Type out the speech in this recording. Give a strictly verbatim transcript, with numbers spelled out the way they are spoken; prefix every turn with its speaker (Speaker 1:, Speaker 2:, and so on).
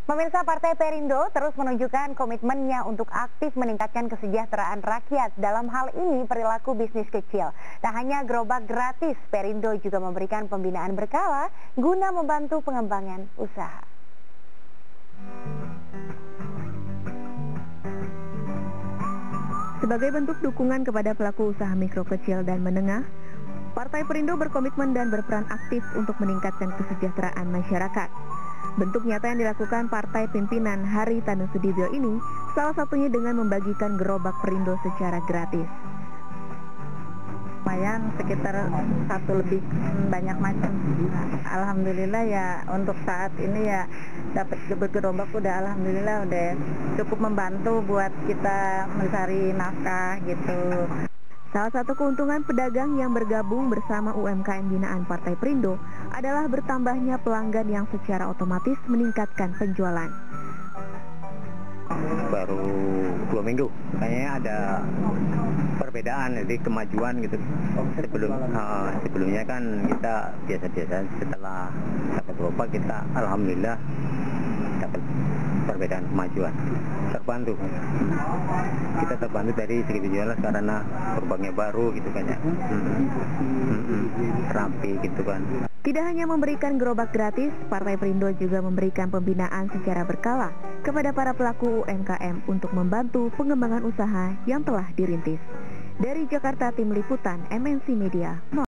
Speaker 1: Pemirsa, Partai Perindo terus menunjukkan komitmennya untuk aktif meningkatkan kesejahteraan rakyat. Dalam hal ini perilaku bisnis kecil. Tak hanya gerobak gratis, Perindo juga memberikan pembinaan berkala guna membantu pengembangan usaha. Sebagai bentuk dukungan kepada pelaku usaha mikro kecil dan menengah, Partai Perindo berkomitmen dan berperan aktif untuk meningkatkan kesejahteraan masyarakat. Bentuk nyata yang dilakukan partai pimpinan Hari Tanu Sudibyo ini salah satunya dengan membagikan gerobak Perindo secara gratis.
Speaker 2: Lumayan sekitar satu lebih banyak macam. Alhamdulillah ya untuk saat ini ya dapat gerobak udah alhamdulillah udah cukup membantu buat kita mencari nafkah gitu.
Speaker 1: Salah satu keuntungan pedagang yang bergabung bersama U M K M binaan Partai Perindo adalah bertambahnya pelanggan yang secara otomatis meningkatkan penjualan.
Speaker 3: Baru dua minggu, kayaknya ada perbedaan, jadi kemajuan gitu. Sebelum uh, sebelumnya kan kita biasa-biasa, setelah dapat gerobak kita alhamdulillah dapat perbedaan kemajuan, terbantu. Kita terbantu dari segi penjualan karena gerobaknya baru gitu kan ya, hmm. Hmm. rapi gitu kan.
Speaker 1: Tidak hanya memberikan gerobak gratis, Partai Perindo juga memberikan pembinaan secara berkala kepada para pelaku U M K M untuk membantu pengembangan usaha yang telah dirintis. Dari Jakarta, Tim Liputan M N C Media.